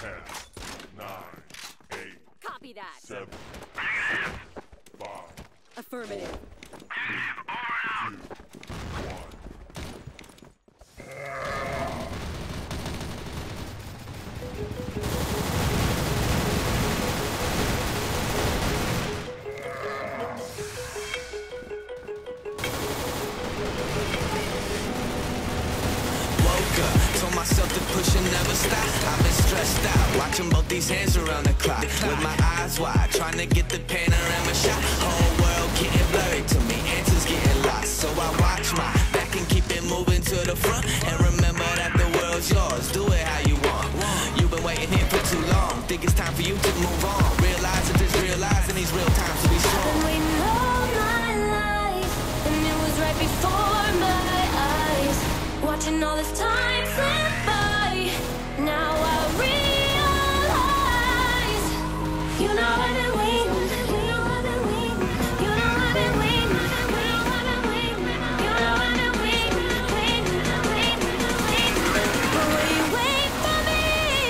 Copy that. 7, 5, Affirmative. 2, 1. Told myself to push and never stop. I've been stressed out, watching both these hands around the clock. With my eyes wide, trying to get the panorama shot. Whole world getting blurry to me, answers getting lost. So I watch my back and keep it moving to the front. And remember that the world's yours, do it how you want. You've been waiting here for too long, think it's time for you to move on. Realize that there's real lies in these real times to be strong. I've been waiting all my life, and it was right before my eyes. Watching all this time slip by, now I realize. You know I've been waiting, you know I've been waiting, you know I've been waiting, you know I've been waiting, you know I've been waiting, waiting. But will you wait for me?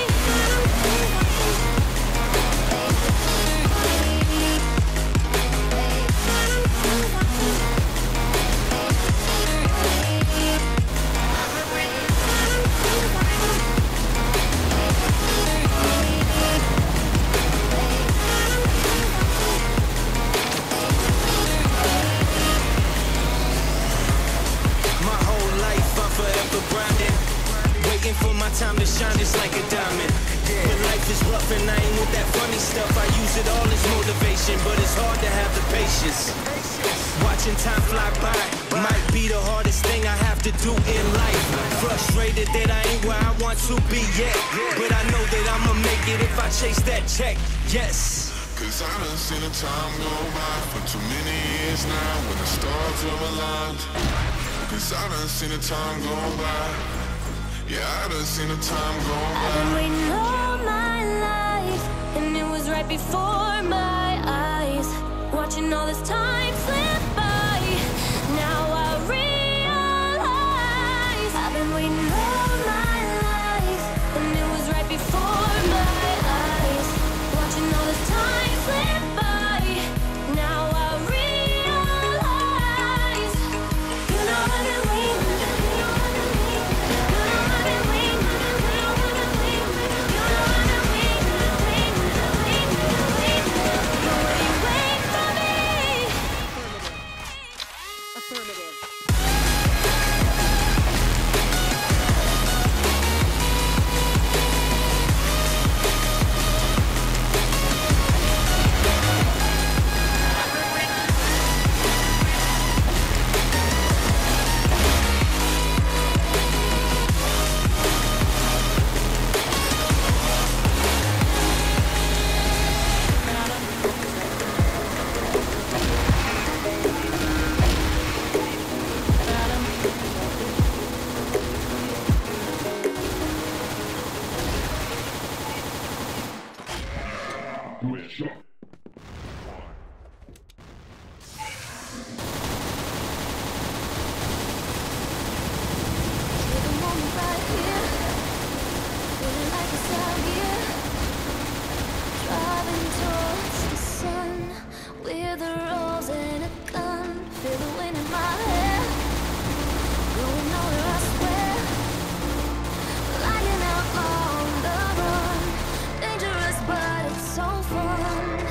Forever grinding, waiting for my time to shine just like a diamond. But life is rough and I ain't with that funny stuff. I use it all as motivation, but it's hard to have the patience. Watching time fly by might be the hardest thing I have to do in life. Frustrated that I ain't where I want to be yet, but I know that I'ma make it if I chase that check. Yes. Cause I done seen the time go by for too many years now when the stars are aligned. Cause I done seen the time go by. Yeah, I done seen the time go by. I've been waiting all my life, and it was right before my eyes. Watching all this time slip by, now I realize. I've been waiting all my life, and it was right before my eyes. Watching all this time slip by, now I realize. You know I've been waiting, you know I've been waiting, you know I've been waiting, you know I've been waiting, you know I've been waiting. But will you wait for me? Affirmative. Do it sharp. Feel the moment right here, feeling like it's out here. Driving towards the sun with a rose and a gun. Feel the wind in my hair, going nowhere I swear. Lying out on the run, dangerous but it's so fun.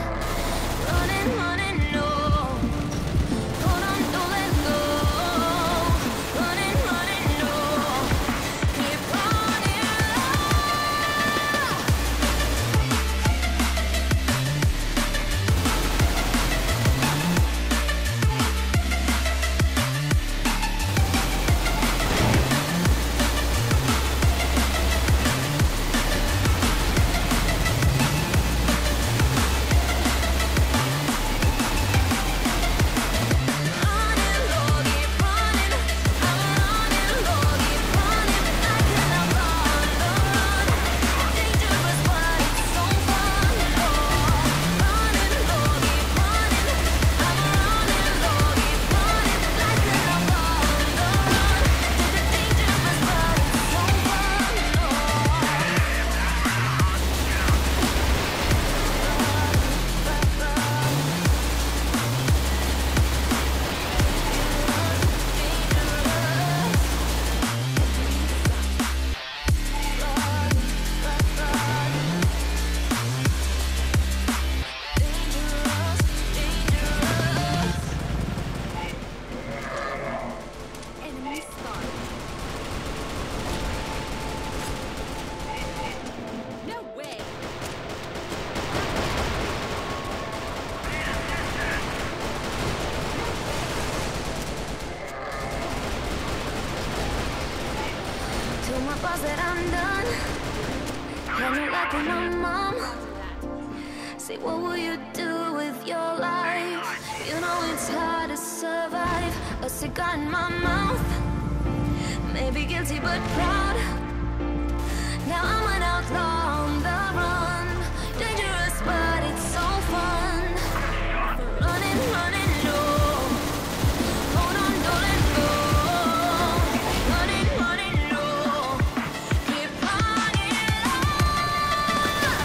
Told my boss that I'm done. Had no luck with my mom. Say, what will you do with your life? You know it's hard to survive. A cigar in my mouth. Maybe guilty but proud. Now I'm an outlaw on the run. Dangerous but it's so fun. Running, running low. Hold on, don't let go. Running, running low. Keep running low.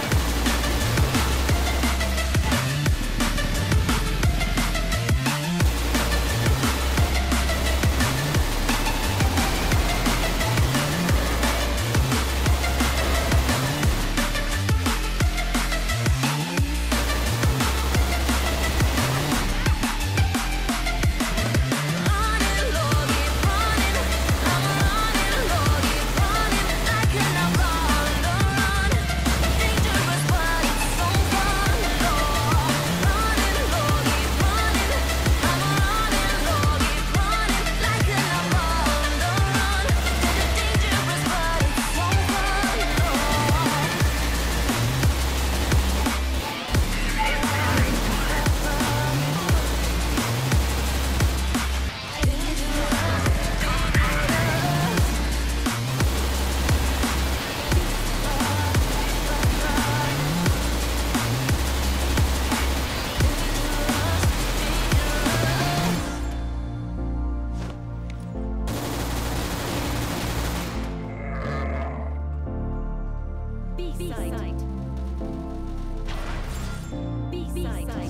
B-side. B-side.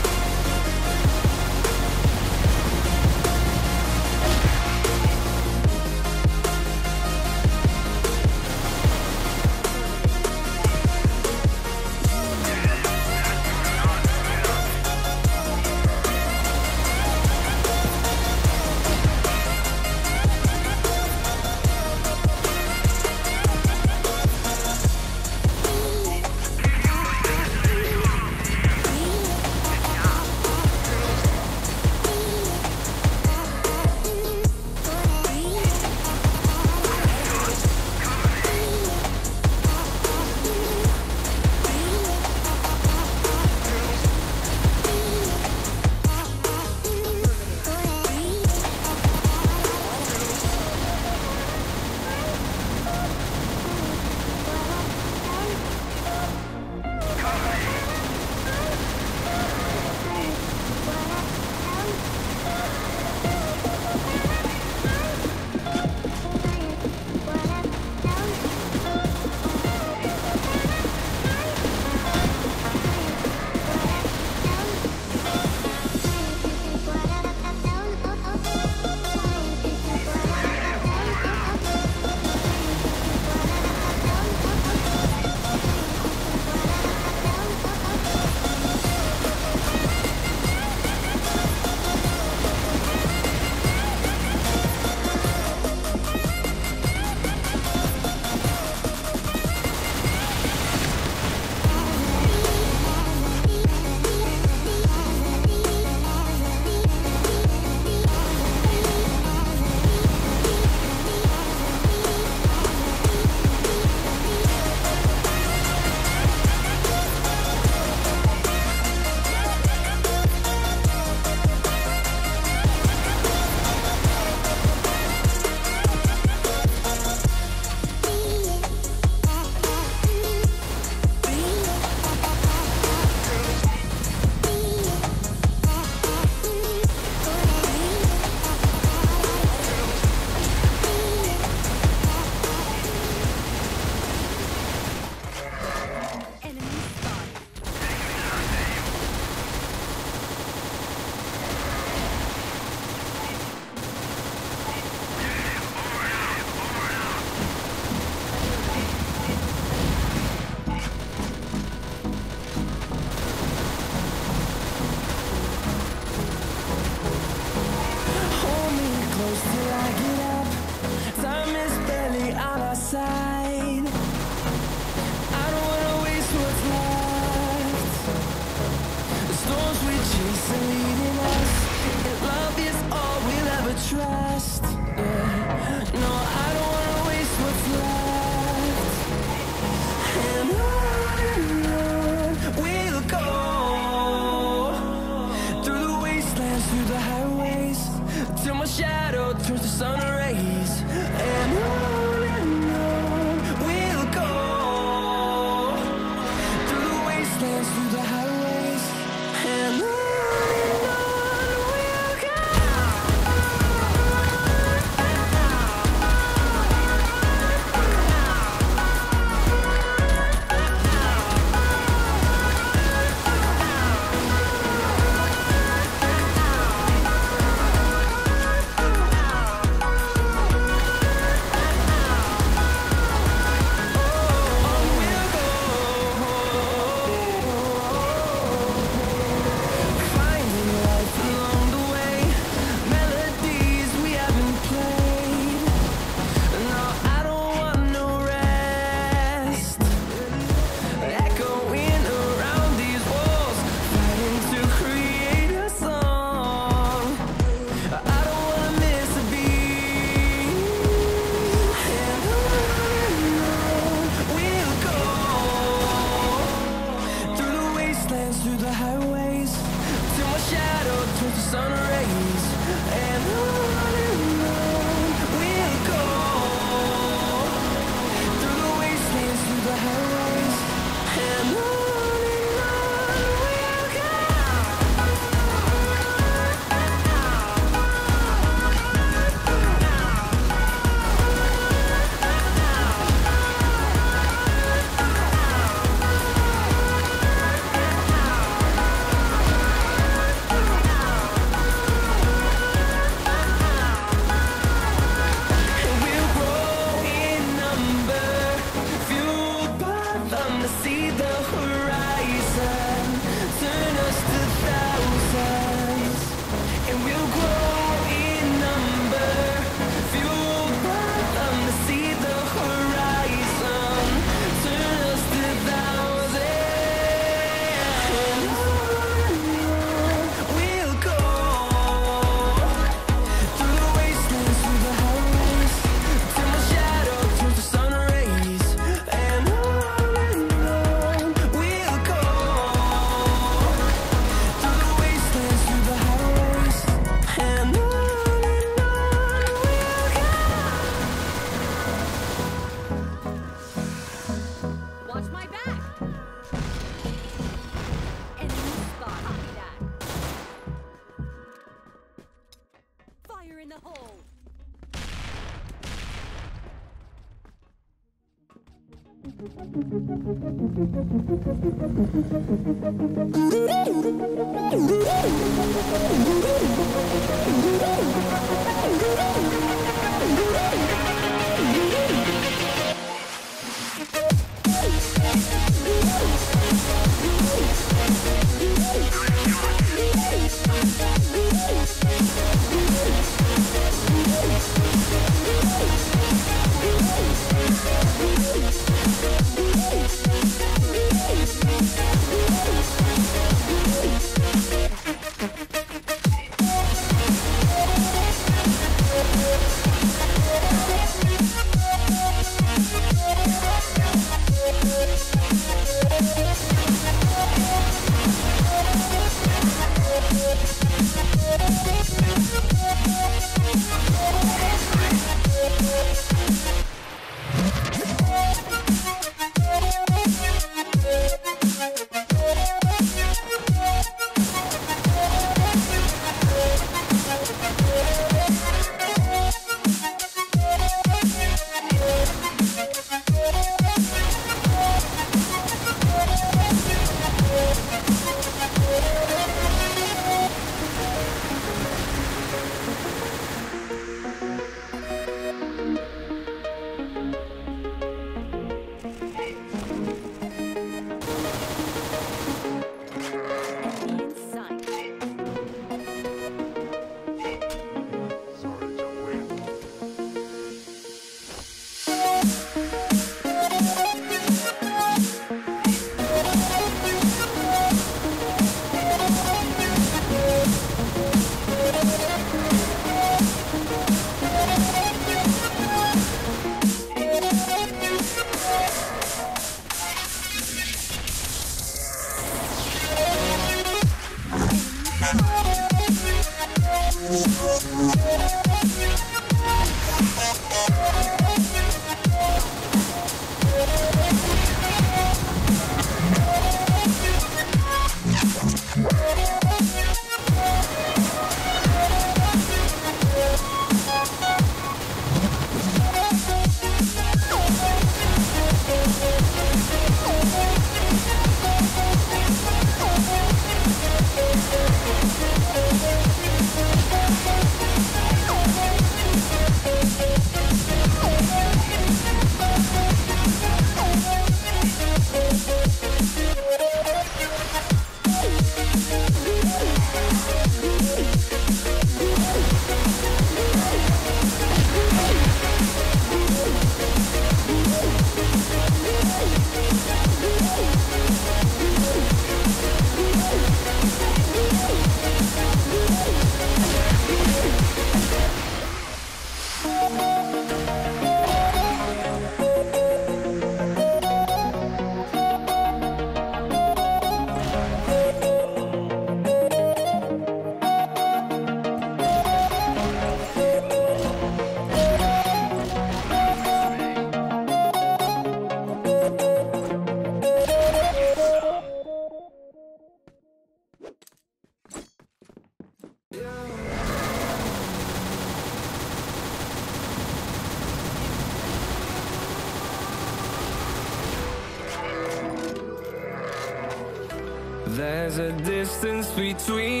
There's a distance between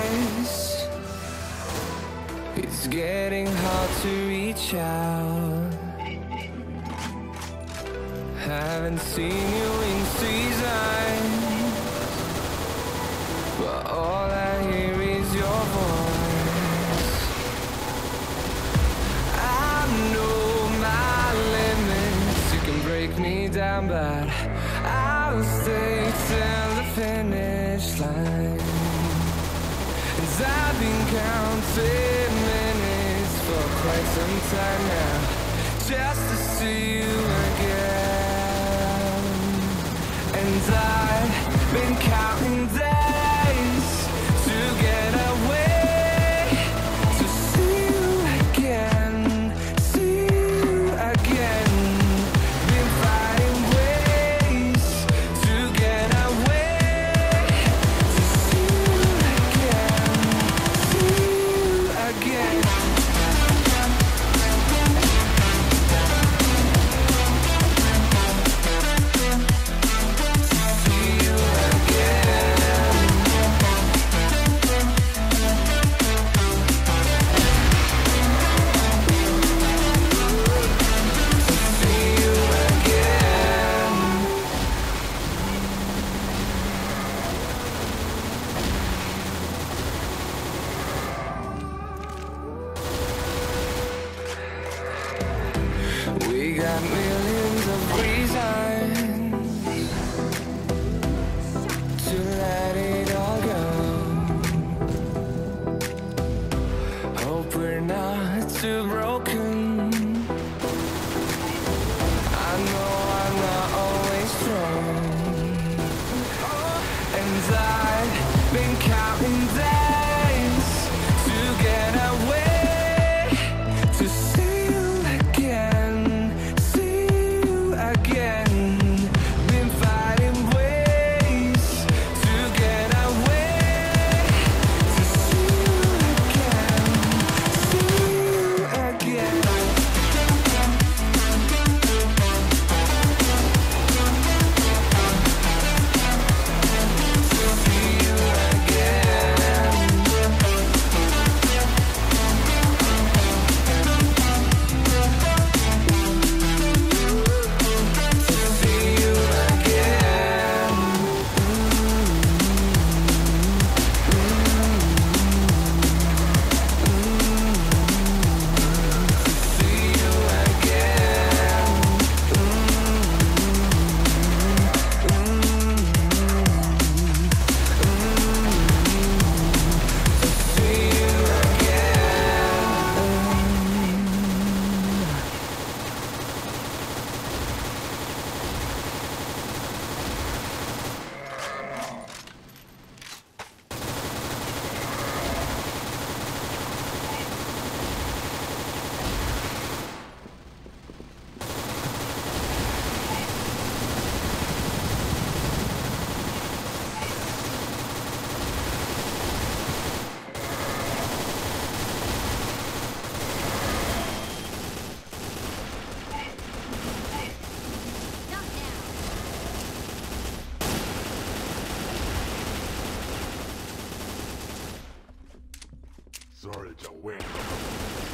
us. It's getting hard to reach out. Haven't seen you in seasons, but all I hear is your voice. I know my limits. You can break me down, but I'll stay till the finish line. 'Cause I've been counting minutes for quite some time now, just to see you again. And I've been counting days to get away, to see you again, see you again. Been finding ways to get away, to see you again, see you again. started to win.